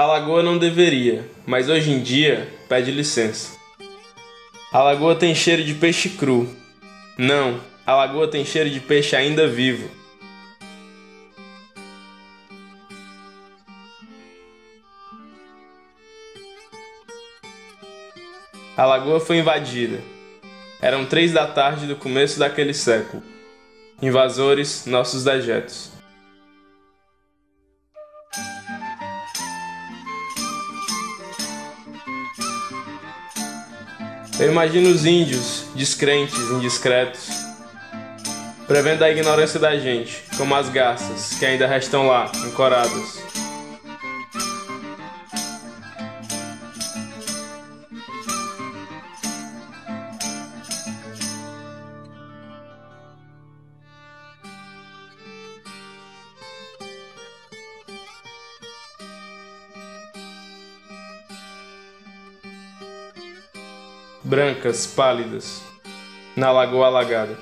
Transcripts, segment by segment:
lagoa não deveria, mas hoje em dia pede licença. A lagoa tem cheiro de peixe cru. Não, a lagoa tem cheiro de peixe ainda vivo. A lagoa foi invadida. Eram 3 da tarde do começo daquele século. Invasores, nossos dejetos. Eu imagino os índios, descrentes, indiscretos, prevendo a ignorância da gente, como as garças que ainda restam lá, ancoradas. Brancas, pálidas, na lagoa alagada.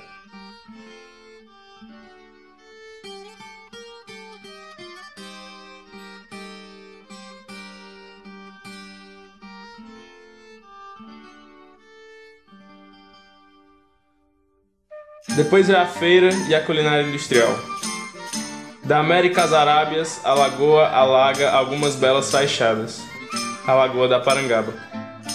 Depois é a feira e a culinária industrial. Da América às Arábias, a lagoa alaga algumas belas faixadas. A Lagoa da Parangaba.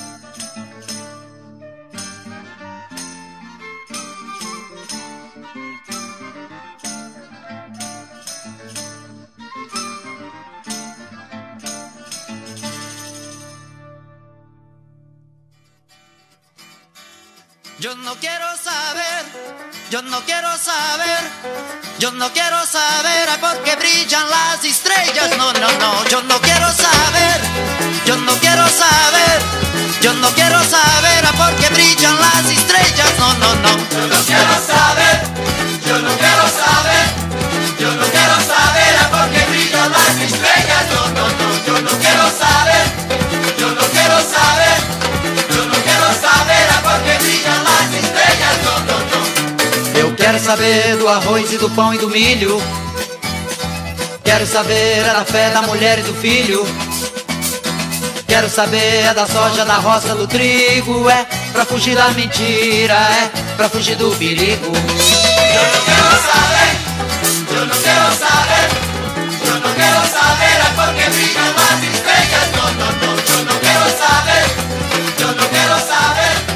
Yo no quiero saber, yo no quiero saber, yo no quiero saber por qué brillan las estrellas. No, no, no, yo no quiero saber, yo no quiero saber, yo no quiero saber por qué brillan las estrellas. No, no, no, yo no quiero saber, yo no quiero saber, yo no quiero saber por qué brillan las estrellas. No, no, no, yo no quiero saber, yo no quiero saber, yo no quiero saber por qué brillan las estrellas. No, no, no. Eu quero saber do arroz e do pão e do milho. Quero saber da fé da mulher e do filho. Quero saber da soja, da roça, do trigo. É pra fugir da mentira, é pra fugir do perigo. Eu não quero saber.